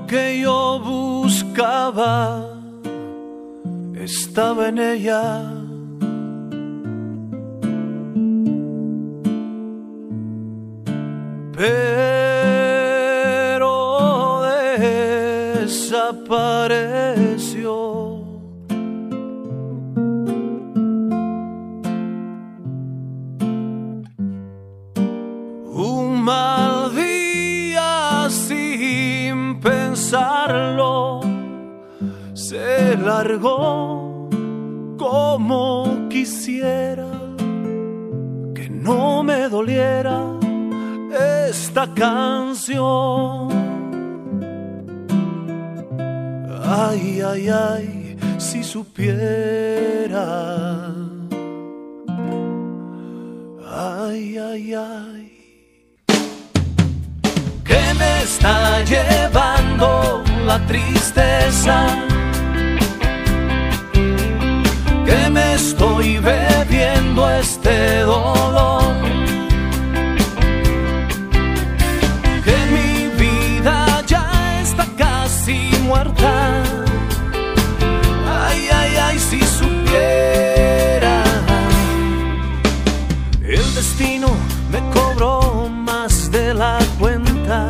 que yo buscaba estaba en ella. Pero desapareció. Un mal día sin pensarlo se largó. Como quisiera que no me doliera esta canción. Ay, ay, ay, si supiera. Ay, ay, ay. Que me está llevando la tristeza, que me estoy bebiendo este dolor, que mi vida ya está casi muerta. Ay, ay, ay, si supiera. El destino me cobró más de la cuenta.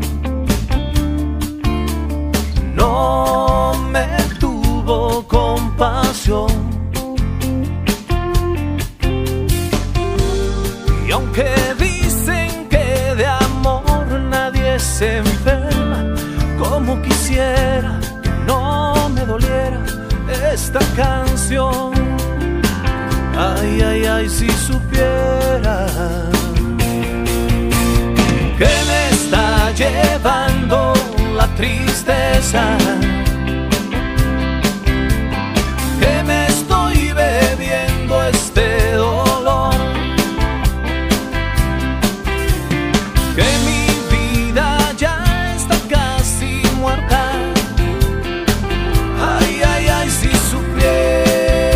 No me tuvo compasión. Y aunque dicen que de amor nadie se enferma, como quisiera que no me doliera esta canción. Ay, ay, ay, si supiera que me está llevando la tristeza, que me estoy bebiendo este dolor, que mi vida ya está casi muerta. Ay, ay, ay, si supiera.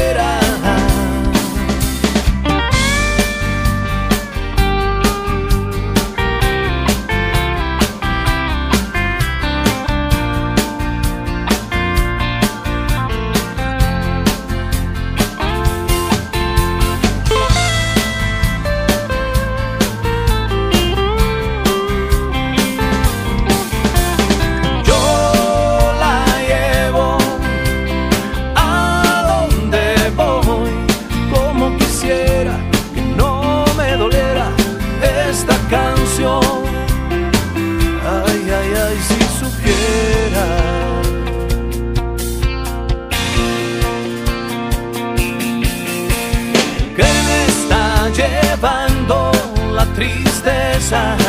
Ay, ay, ay, si supiera. Que me está llevando la tristeza,